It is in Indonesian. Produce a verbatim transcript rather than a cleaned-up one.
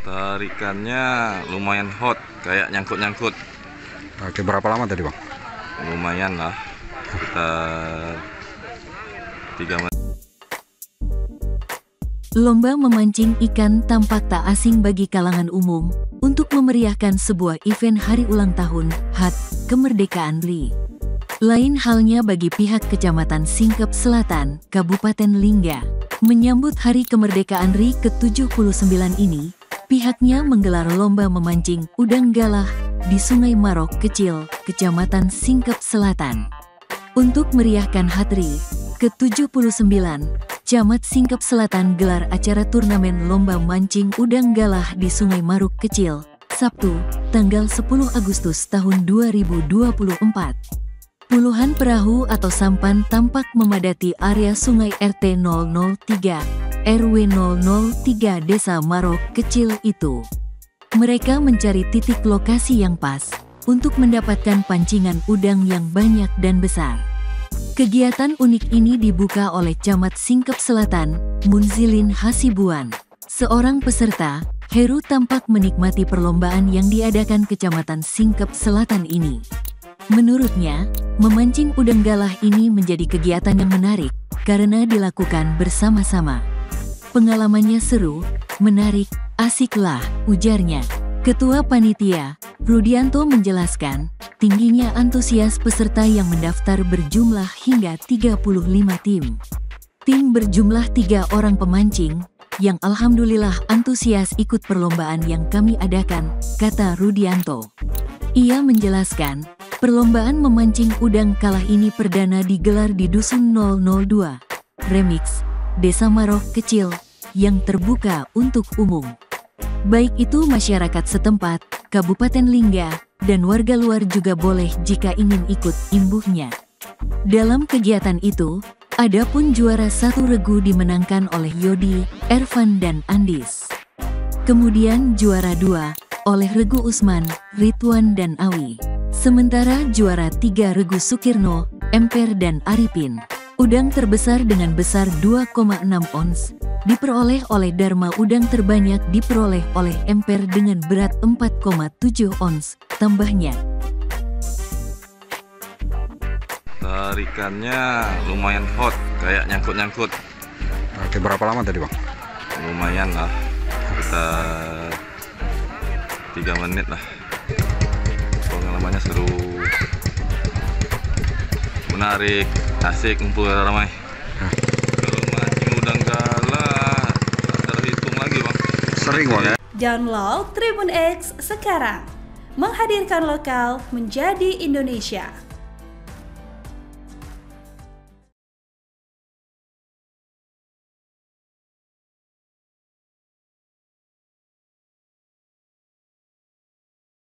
Tarikannya lumayan hot, kayak nyangkut-nyangkut. Oke, berapa lama tadi bang? Lumayan lah, sekitar tiga menit. Lomba memancing ikan tampak tak asing bagi kalangan umum untuk memeriahkan sebuah event hari ulang tahun H A T Kemerdekaan R I. Lain halnya bagi pihak Kecamatan Singkep Selatan, Kabupaten Lingga. Menyambut Hari Kemerdekaan R I ke tujuh puluh sembilan ini, pihaknya menggelar lomba memancing udang galah di Sungai Marok Kecil, Kecamatan Singkep Selatan. Untuk meriahkan H A T R I ke tujuh puluh sembilan, Camat Singkep Selatan gelar acara turnamen lomba mancing udang galah di Sungai Maruk Kecil, Sabtu, tanggal sepuluh Agustus tahun dua ribu dua puluh empat. Puluhan perahu atau sampan tampak memadati area Sungai R T nol nol tiga, R W nol nol tiga Desa Marok Kecil itu. Mereka mencari titik lokasi yang pas untuk mendapatkan pancingan udang yang banyak dan besar. Kegiatan unik ini dibuka oleh Camat Singkep Selatan, Munzilin Hasibuan. Seorang peserta, Heru tampak menikmati perlombaan yang diadakan Kecamatan Singkep Selatan ini. Menurutnya, memancing udang galah ini menjadi kegiatan yang menarik karena dilakukan bersama-sama. Pengalamannya seru, menarik, asiklah, ujarnya. Ketua Panitia, Rudianto menjelaskan, tingginya antusias peserta yang mendaftar berjumlah hingga tiga puluh lima tim. Tim berjumlah tiga orang pemancing, yang alhamdulillah antusias ikut perlombaan yang kami adakan, kata Rudianto. Ia menjelaskan, perlombaan memancing udang galah ini perdana digelar di Dusun nol nol dua, Remix, Desa Marok Kecil, yang terbuka untuk umum. Baik itu masyarakat setempat, Kabupaten Lingga, dan warga luar juga boleh jika ingin ikut imbuhnya. Dalam kegiatan itu, ada pun juara satu regu dimenangkan oleh Yodi, Ervan dan Andis. Kemudian juara dua, oleh Regu Usman, Ridwan dan Awi. Sementara juara tiga Regu Sukirno, Emper dan Arifin. Udang terbesar dengan besar dua koma enam ons, diperoleh oleh Dharma. Udang terbanyak diperoleh oleh Emper dengan berat empat koma tujuh ons, tambahnya. Tarikannya lumayan hot, kayak nyangkut-nyangkut. Oke, berapa lama tadi bang? Lumayan lah, sekitar tiga menit lah. Pengalamannya seru, menarik, asik, ngumpul ramai. Kalau mancing udang galah tak terhitung lagi bang. Sering bang ya? Download Tribun X sekarang, menghadirkan lokal menjadi Indonesia.